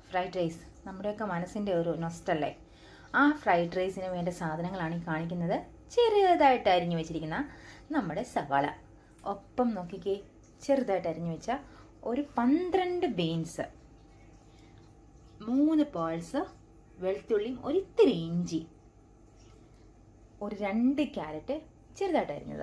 Fried rice നമ്മുടെയൊക്കെ മനസ്സിൻ്റെ ഒരു നൊസ്റ്റല്ലേ. ആ ഫ്രൈഡ് റൈസിന് വേണ്ട സാധനങ്ങളാണ് ഈ കാണിക്കുന്നത്. ചെറുതായിട്ട് അരിഞ്ഞു വെച്ചിരിക്കുന്ന നമ്മുടെ സവാള, ഒപ്പം നോക്കിക്കേ ചെറുതായിട്ട് അരിഞ്ഞു വെച്ച ഒരു 12 ബീൻസ്, 3 പേൾസ് വെളുത്തുള്ളിയും ഒരിത്തിരി ഇഞ്ചി, ഒരു 2 ക്യാരറ്റ് ചെറുതായിട്ട് അരിഞ്ഞത്.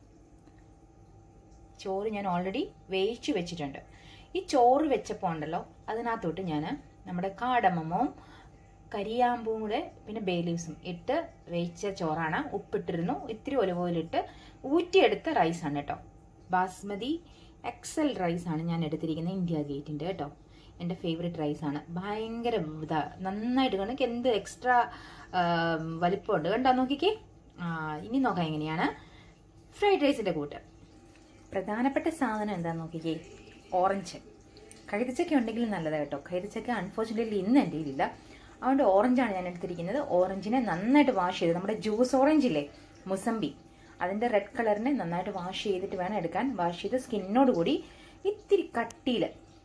ചോറ് ഞാൻ ഓൾറെഡി വേവിച്ചു വെച്ചിട്ടുണ്ട്. ഈ ചോറ് വെച്ചപ്പോൾ ഉണ്ടല്ലോ അതിനകത്തോട്ട് ഞാൻ നമ്മുടെ കാടമവും കരിയാമ്പും കൂടെ പിന്നെ ബേ ലീവ്സും ഇട്ട് വേവിച്ച ചോറാണ്. ഉപ്പിട്ടിരുന്നു, ഇത്തിരി ഒലിവ് ഓയിലിട്ട് ഊറ്റിയെടുത്ത റൈസാണ് കേട്ടോ. ബാസ്മതി എക്സൽ റൈസാണ് ഞാൻ എടുത്തിരിക്കുന്നത്, ഇന്ത്യ ഗേറ്റിൻ്റെ കേട്ടോ. എൻ്റെ ഫേവറേറ്റ് റൈസാണ്. ഭയങ്കര നന്നായിട്ട് കണക്ക് എന്ത് എക്സ്ട്രാ വലിപ്പമുണ്ട് കണ്ടോ, നോക്കിക്കേ. ഇനി നോക്കാം എങ്ങനെയാണ് ഫ്രൈഡ് റൈസിൻ്റെ കൂട്ട്. പ്രധാനപ്പെട്ട സാധനം എന്താണെന്ന് നോക്കിക്കേ, ഓറഞ്ച്. കൈതച്ചക്ക ഉണ്ടെങ്കിൽ നല്ലതാണ് കേട്ടോ. കൈതച്ചക്ക അൺഫോർച്ചുനേറ്റ്ലി ഇന്ന് എൻ്റെ കയ്യിലില്ല, അതുകൊണ്ട് ഓറഞ്ചാണ് ഞാൻ എടുത്തിരിക്കുന്നത്. ഓറഞ്ചിനെ നന്നായിട്ട് വാഷ് ചെയ്ത്, നമ്മുടെ ജ്യൂസ് ഓറഞ്ച് ഇല്ലേ, മുസമ്പി, അതിൻ്റെ റെഡ് കളറിനെ നന്നായിട്ട് വാഷ് ചെയ്തിട്ട് വേണം എടുക്കാൻ. വാഷ് ചെയ്ത് സ്കിന്നോട് കൂടി ഇത്തിരി കട്ടിയിൽ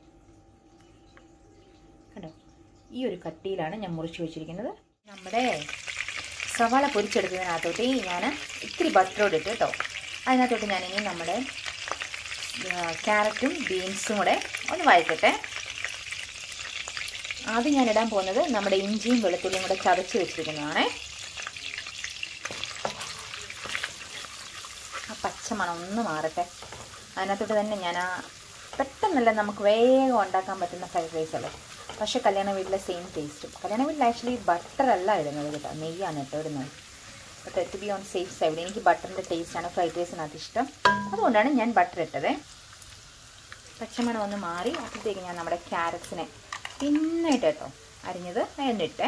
കണ്ടോ, ഈ ഒരു കട്ടിയിലാണ് ഞാൻ മുറിച്ച് വെച്ചിരിക്കുന്നത്. നമ്മുടെ സവാള പൊരിച്ചെടുത്തതിനകത്തോട്ട് ഞാൻ ഇത്തിരി ബട്ടറോട് ഇട്ട് കേട്ടോ. അതിനകത്തോട്ട് ഞാനിനി നമ്മുടെ ക്യാരറ്റും ബീൻസും കൂടെ ഒന്ന് വഴറ്റട്ടെ. ആദ്യം ഞാൻ ഇടാൻ പോകുന്നത് നമ്മുടെ ഇഞ്ചിയും വെളുത്തുള്ളിയും കൂടെ ചതച്ച് വെച്ചിരിക്കുന്നതാണേ. ആ പച്ചമണം ഒന്ന് മാറട്ടെ. അതിനകത്തോട്ട് തന്നെ ഞാൻ പെട്ടെന്നല്ല നമുക്ക് വേഗം ഉണ്ടാക്കാൻ പറ്റുന്ന ഫ്രൈഡ് റൈസ് അല്ലേ. പക്ഷേ കല്യാണ വീട്ടിലെ സെയിം ടേസ്റ്റും. കല്യാണ വീട്ടിൽ ആക്ച്വലി ബട്ടറല്ല ഇടുന്നത് കേട്ടോ, നെയ്യാണ് കേട്ടോ ഇടുന്നത്. But to be on safe side, എനിക്ക് ബട്ടറിൻ്റെ ടേസ്റ്റാണ് ഫ്രൈഡ് റൈസിനകത്ത് ഇഷ്ടം, അതുകൊണ്ടാണ് ഞാൻ ബട്ടർ ഇട്ടത്. പച്ചമണം ഒന്ന് മാറി അപ്പോഴത്തേക്ക് ഞാൻ നമ്മുടെ ക്യാരറ്റ്സിനെ പിന്നായിട്ട് കേട്ടോ അരിഞ്ഞത് എന്നിട്ട്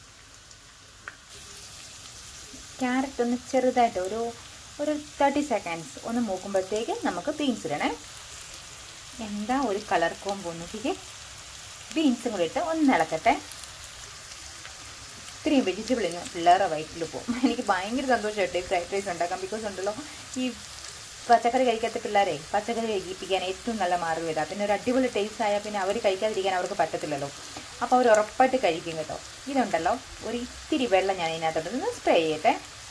ക്യാരറ്റ് ഒന്ന് ചെറുതായിട്ട് ഒരു 30 സെക്കൻഡ്സ് ഒന്ന് മൂക്കുമ്പോഴത്തേക്ക് നമുക്ക് ബീൻസ് ഇടണേ. എന്താ ഒരു കളർ കോമ്പോ നോക്കിക്കേ. ബീൻസും കൂടി ഇട്ട് ഒന്ന് ഇളക്കട്ടെ. ഇത്രയും വെജിറ്റബിളിന് പിള്ളേരെ വയറ്റിൽ പോകും. എനിക്ക് ഭയങ്കര സന്തോഷമായിട്ട് ഈ ഫ്രൈഡ് റൈസ് ഉണ്ടാക്കാം. ബിക്കോസ് ഉണ്ടല്ലോ ഈ പച്ചക്കറി കഴിക്കാത്ത പിള്ളേരെ പച്ചക്കറി കഴിപ്പിക്കാൻ ഏറ്റവും നല്ല മാർഗ്ഗം ഇതാ. പിന്നെ ഒരു അടിപൊളി ടേസ്റ്റ് ആയാൽ പിന്നെ അവർ കഴിക്കാതിരിക്കാൻ അവർക്ക് പറ്റത്തില്ലല്ലോ. അപ്പോൾ അവർ ഉറപ്പായിട്ട് കഴിക്കും കേട്ടോ. ഇതുണ്ടല്ലോ ഒരു ഇത്തിരി വെള്ളം ഞാൻ ഇതിനകത്തോട്ട് സ്പ്രേ ചെയ്യട്ടെ.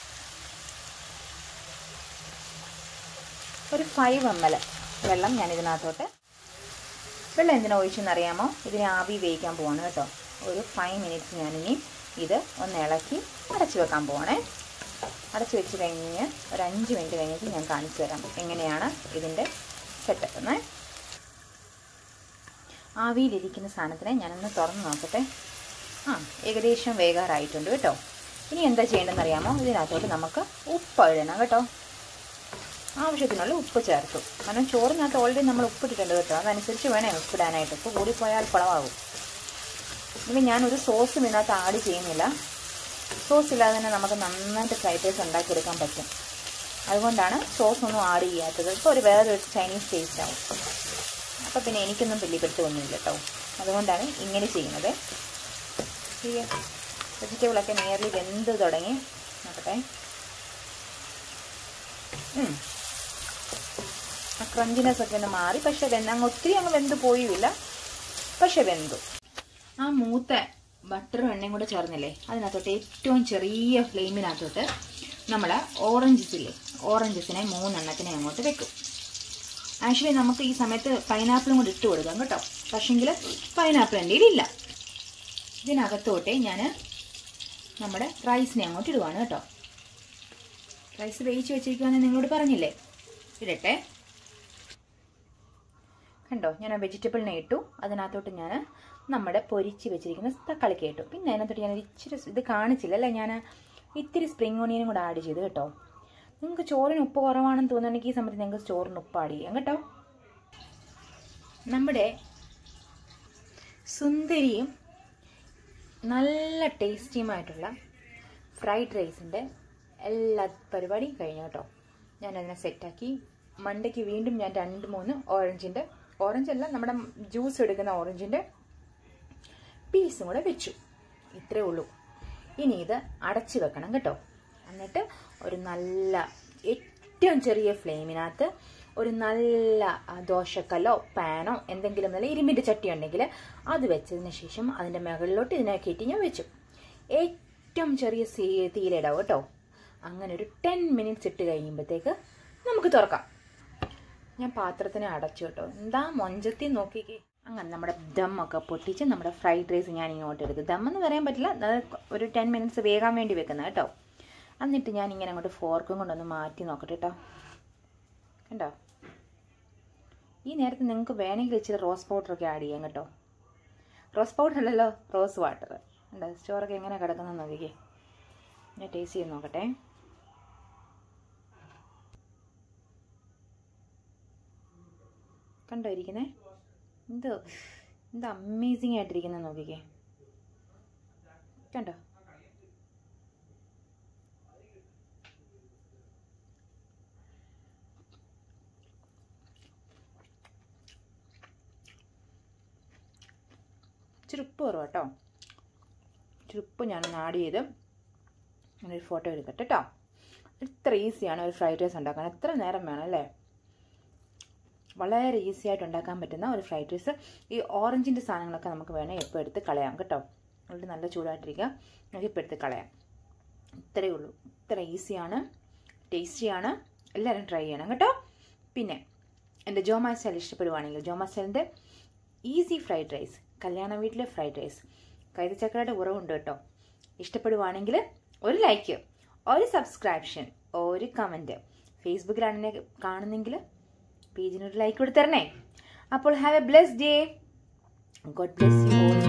ഒരു 5 ml വെള്ളം ഞാൻ ഇതിനകത്തോട്ട്. വെള്ളം എന്തിനാ ഒഴിച്ചെന്നറിയാമോ? ഇതിനെ ആവി വേവിക്കാൻ പോവാണ് കേട്ടോ. ഒരു 5 മിനിറ്റ്സ് ഞാനിനി ഇത് ഒന്ന് ഇളക്കി അടച്ചു വെക്കാൻ പോവാണേ. അടച്ചു വെച്ച് കഴിഞ്ഞ് ഒരു 5 മിനിറ്റ് കഴിഞ്ഞിട്ട് ഞാൻ കാണിച്ചു തരാം എങ്ങനെയാണ് ഇതിൻ്റെ സെറ്റപ്പ് എന്ന്. ആവിയിലിരിക്കുന്ന സാധനത്തിനെ ഞാനൊന്ന് തുറന്ന് നോക്കട്ടെ. ഏകദേശം വേകാറായിട്ടുണ്ട് കേട്ടോ. ഇനി എന്താ ചെയ്യേണ്ടതെന്ന് അറിയാമോ? ഇതിനകത്തോട്ട് നമുക്ക് ഉപ്പ് ഇടണം കേട്ടോ. ആവശ്യത്തിനുള്ള ഉപ്പ് ചേർത്തു. കാരണം ചോറിനകത്ത് ഓൾറെഡി നമ്മൾ ഉപ്പിട്ടിട്ടുണ്ട് കേട്ടോ. അതനുസരിച്ച് വേണേ ഉപ്പിടാനായിട്ട്. ഉപ്പ് കൂടിപ്പോയാൽ കുളമാകും. ഇനി ഞാനൊരു സോസും ഇതിനകത്ത് ആഡ് ചെയ്യുന്നില്ല. സോസ് ഇല്ലാതെ തന്നെ നമുക്ക് നന്നായിട്ട് ഫ്രൈഡ് റൈസ് ഉണ്ടാക്കിയെടുക്കാൻ പറ്റും. അതുകൊണ്ടാണ് സോസ് ഒന്നും ആഡ് ചെയ്യാത്തത്. ഇപ്പോൾ ഒരു വേറൊരു ചൈനീസ് ടേസ്റ്റ് ആവും. അപ്പോൾ പിന്നെ എനിക്കൊന്നും പിടിപ്പെടുത്തൊന്നുമില്ല കേട്ടോ. അതുകൊണ്ടാണ് ഇങ്ങനെ ചെയ്യുന്നത്. ഈ വെജിറ്റബിളൊക്കെ നിയർലി വെന്ത് തുടങ്ങി. നോക്കട്ടെ. ആ ക്രഞ്ചിനെസ് ഒക്കെ ഒന്ന് മാറി. പക്ഷെ ഒത്തിരി അങ്ങ് വെന്ത് പോയില്ല, പക്ഷെ വെന്തു. ആ മൂത്ത ബട്ടറും എണ്ണയും കൂടെ ചേർന്നില്ലേ, അതിനകത്തോട്ട് ഏറ്റവും ചെറിയ ഫ്ലെയിമിനകത്തോട്ട് നമ്മൾ ഓറഞ്ചസില്ലേ, ഓറഞ്ചസിനെ 3 എണ്ണത്തിനെ അങ്ങോട്ട് വെക്കും. ആക്ച്വലി നമുക്ക് ഈ സമയത്ത് പൈനാപ്പിളും കൂടി ഇട്ട് കൊടുക്കാം കേട്ടോ. പക്ഷെങ്കിൽ പൈനാപ്പിൾ എൻ്റെ ഇല്ല. ഇതിനകത്തോട്ടെ ഞാൻ നമ്മുടെ റൈസിനെ അങ്ങോട്ട് ഇടുവാണ് കേട്ടോ. റൈസ് വേവിച്ച് വെച്ചിരിക്കുകയാണെന്ന് നിങ്ങളോട് പറഞ്ഞില്ലേ, ഇടട്ടെ. കണ്ടോ, ഞാൻ ആ വെജിറ്റബിളിനെ ഇട്ടു. അതിനകത്തോട്ട് ഞാൻ നമ്മുടെ പൊരിച്ച് വെച്ചിരിക്കുന്ന തക്കാളിക്ക് ഇട്ടു. പിന്നെ അതിനകത്തോട്ട് ഞാൻ ഇച്ചിരി ഇത് കാണിച്ചില്ല അല്ലേ, ഞാൻ ഇത്തിരി സ്പ്രിംഗ് ഓണിയനും കൂടെ ആഡ് ചെയ്തു കേട്ടോ. നിങ്ങൾക്ക് ചോറിന് ഉപ്പ് കുറവാണെന്ന് തോന്നുന്നുണ്ടെങ്കിൽ ഈ സമയത്ത് നിങ്ങൾക്ക് ചോറിന് ഉപ്പ് ആഡ് ചെയ്യാം കേട്ടോ. നമ്മുടെ സുന്ദരിയും നല്ല ടേസ്റ്റിയുമായിട്ടുള്ള ഫ്രൈഡ് റൈസിൻ്റെ എല്ലാ പരിപാടിയും കഴിഞ്ഞു കേട്ടോ. ഞാനതിനെ സെറ്റാക്കി. മണ്ടയ്ക്ക് വീണ്ടും ഞാൻ 2-3 ഓറഞ്ചല്ല നമ്മുടെ ജ്യൂസ് എടുക്കുന്ന ഓറഞ്ചിൻ്റെ പീസും കൂടെ വെച്ചു. ഇത്രേ ഉള്ളൂ. ഇനി ഇത് അടച്ചു വെക്കണം കേട്ടോ. എന്നിട്ട് ഒരു നല്ല ഏറ്റവും ചെറിയ ഫ്ലെയിമിനകത്ത് ഒരു നല്ല ദോശക്കല്ലോ പാനോ എന്തെങ്കിലും നല്ല ഇരുമ്പിൻ്റെ ചട്ടി ഉണ്ടെങ്കിൽ അത് വെച്ചതിന് ശേഷം അതിൻ്റെ മുകളിലോട്ട് ഇതിനെ കയറ്റി ഞാൻ വെച്ചു. ഏറ്റവും ചെറിയ തീയിലിടാവും കേട്ടോ. അങ്ങനെ ഒരു 10 മിനിറ്റ്സ് ഇട്ട് കഴിയുമ്പോഴത്തേക്ക് നമുക്ക് തുറക്കാം. ഞാൻ പാത്രത്തിനെ അടച്ചു കേട്ടോ. എന്താ മൊഞ്ചത്തി നോക്കിക്കേ. അങ്ങനെ നമ്മുടെ ദമ്മൊക്കെ പൊട്ടിച്ച് നമ്മുടെ ഫ്രൈഡ് റൈസ് ഞാൻ ഇങ്ങോട്ട് എടുത്തു. ദമ്മെന്ന് പറയാൻ പറ്റില്ല, ഒരു 10 മിനിറ്റ്സ് വേകാൻ വേണ്ടി വെക്കുന്നത് കേട്ടോ. എന്നിട്ട് ഞാൻ ഇങ്ങനെ അങ്ങോട്ട് ഫോർക്കും കൊണ്ടൊന്ന് മാറ്റി നോക്കട്ടെ കേട്ടോ. കണ്ടോ? ഈ നേരത്തെ നിങ്ങൾക്ക് വേണമെങ്കിൽ ഇച്ചിരി റോസ് പൗഡറൊക്കെ ആഡ് ചെയ്യാം കേട്ടോ. റോസ് പൗഡർ അല്ലല്ലോ, റോസ് വാട്ടർ. കണ്ടോ ചോറൊക്കെ എങ്ങനെ കിടക്കുന്നത് നോക്കിക്കേ. ഞാൻ ടേസ്റ്റ് ചെയ്ത് നോക്കട്ടെ. കണ്ടോ ഇരിക്കുന്നേ? എന്ത് അമേസിങ് ആയിട്ടിരിക്കുന്നത് നോക്കിക്കേ. കണ്ടോ? ചുരുപ്പ് കുറവ് കേട്ടോ. ചുരുപ്പ് ഞാനൊന്ന് ആഡ് ചെയ്ത് ഒരു ഫോട്ടോ എടുക്കട്ടെ കേട്ടോ. ഇത്ര ഈസിയാണ് ഒരു ഫ്രൈഡ് റൈസ് ഉണ്ടാക്കാൻ. എത്ര നേരം വേണം അല്ലേ? വളരെ ഈസി ആയിട്ട് ഉണ്ടാക്കാൻ പറ്റുന്ന ഒരു ഫ്രൈഡ് റൈസ്. ഈ ഓറഞ്ചിൻ്റെ സാധനങ്ങളൊക്കെ നമുക്ക് വേണേൽ എപ്പോൾ എടുത്ത് കളയാം കേട്ടോ. അതുകൊണ്ട് നല്ല ചൂടായിട്ടിരിക്കുക, നമുക്ക് ഇപ്പോൾ എടുത്ത് കളയാം. ഇത്രയേ ഉള്ളൂ. ഇത്ര ഈസിയാണ്, ടേസ്റ്റിയാണ്. എല്ലാവരും ട്രൈ ചെയ്യണം കേട്ടോ. പിന്നെ എൻ്റെ ജോമാ സ്റ്റൈൽ ഇഷ്ടപ്പെടുവാണെങ്കിൽ ജോമാ സ്റ്റൈലിൻ്റെ ഈസി ഫ്രൈഡ് റൈസ്, കല്യാണ വീട്ടിലെ ഫ്രൈഡ് റൈസ്, കൈതച്ചക്കയുടെ ഉറവുണ്ട് കേട്ടോ. ഇഷ്ടപ്പെടുവാണെങ്കിൽ ഒരു ലൈക്ക്, ഒരു സബ്സ്ക്രിപ്ഷൻ, ഒരു കമൻറ്റ്. ഫേസ്ബുക്കിലാണ് എന്നെ കാണുന്നെങ്കിൽ പേജിനൊരു ലൈക്ക് കൊടുത്തരണേ. അപ്പോൾ have a blessed day. God bless you all.